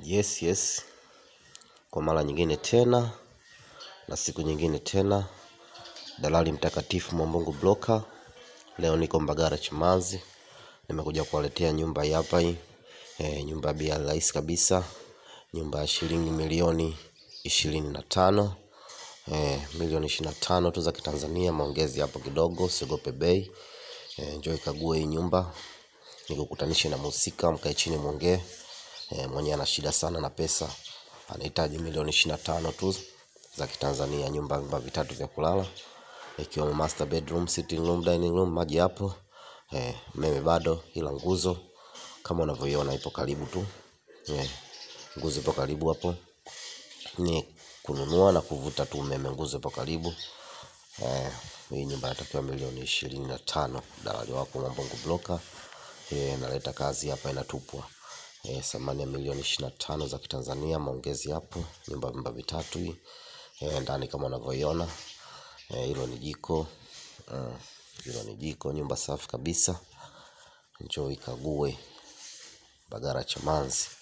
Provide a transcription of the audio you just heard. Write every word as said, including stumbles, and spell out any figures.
Yes, yes. Kwa mara nyingine tena na siku nyingine tena, dalali mtakatifu Mwambungu Broker. Leo niko Mbagala Chamazi. Nimekuja kuwaletea nyumba hapa hii. E, nyumba ya bei rahisi kabisa. Nyumba ya shilingi milioni ishirini na tano. E, milioni ishirini na tano tu za Kitanzania, maongezi hapo kidogo, usiogope bei. E, njoo ikague hii nyumba. Nikukutanishe na mhusika, mkae chini muongee. E, mwenye ana shida sana na pesa, anahitaji milioni ishirini na tano tu za Kitanzania. Nyumba vyumba vitatu vya kulala, ikiwa master bedroom, sitting room, dining room, maji hapo. Eh, meme bado, ila nguzo kama unavyoiona ipo karibu tu. Eh, nguzo ipo karibu hapo. Ni kununua na kuvuta tu umeme, nguzo ipo karibu. Eh, hii nyumba inatakiwa milioni ishirini na tano. Dalali wako Mwambungu Broker. Eh, naleta kazi hapa inatupwa. Eh, thamani ya milioni ishirini na tano za Kitanzania, maongezi hapo. Nyumba vyumba vitatu hii. Eh, ndani kama unavyoiona. Eh, hilo ni jiko. Uh, hilo ni jiko, nyumba safi kabisa. Njoo ikague Mbagala Chamazi.